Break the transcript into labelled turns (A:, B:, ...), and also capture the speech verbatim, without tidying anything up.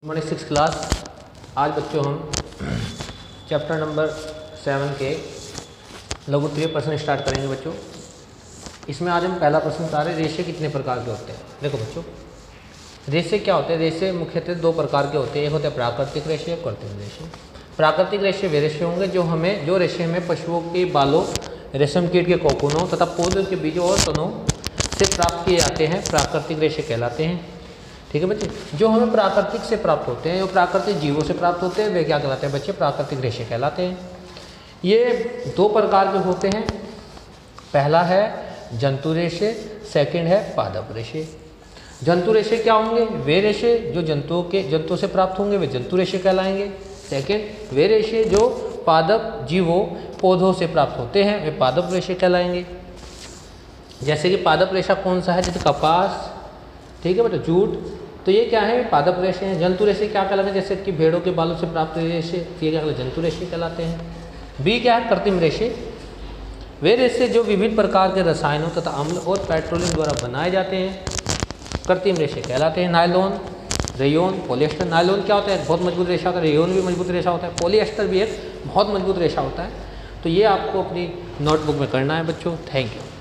A: Morning six class. आज बच्चों हम चैप्टर नंबर सेवन के लघुत्तरीय प्रश्न स्टार्ट करेंगे बच्चों। इसमें आज हम पहला प्रश्न बता रहे हैं, रेशे कितने प्रकार के होते हैं। देखो बच्चों, रेशे क्या होते हैं? रेशे मुख्यतः दो प्रकार के होते हैं, एक होता है प्राकृतिक रेशे, एक कृत्रिम रेशे। प्राकृतिक रेशे वे रेशे होंगे जो हमें जो रेशे हमें पशुओं के बालों, रेशम कीट के कोकूनों तथा पौधों के बीजों और तनों से प्राप्त किए जाते हैं, प्राकृतिक रेशे कहलाते हैं। ठीक है बच्चे, जो हमें प्राकृतिक से प्राप्त होते हैं, जो प्राकृतिक जीवों से प्राप्त होते हैं, वे क्या कहलाते हैं बच्चे? प्राकृतिक रेशे कहलाते हैं। ये दो प्रकार के होते हैं, पहला है जंतु रेशे, सेकंड है पादप रेशे। जंतु रेशे क्या होंगे? वे रेशे जो जंतुओं के जंतुओं से प्राप्त होंगे वे जंतु रेशे कहलाएंगे। सेकंड, वे रेशे जो पादप जीवों पौधों से प्राप्त होते हैं वे पादप रेशे कहलाएंगे। जैसे कि पादप रेशा कौन सा है? जैसे कपास, ठीक है बेटा, जूट, तो ये क्या है? पादप रेशे हैं। जंतु रेशे क्या कहलाते हैं? जैसे कि भेड़ों के बालों से प्राप्त रेशे, ये क्या कहलाते हैं? जंतु रेशे कहलाते हैं। बी क्या है? कृत्रिम रेशे। वे रेशे जो विभिन्न प्रकार के रसायनों तथा अम्ल और पेट्रोलियम द्वारा बनाए जाते हैं, कृत्रिम रेशे कहलाते हैं। Nylon, rayon, polyester. नायलॉन क्या होता है? बहुत मजबूत रेशा होता है। रेयोन भी मजबूत रेशा होता है। पॉलिएस्टर भी एक बहुत मजबूत रेशा होता है। तो ये आपको अपनी नोटबुक में करना है बच्चों। Thank you.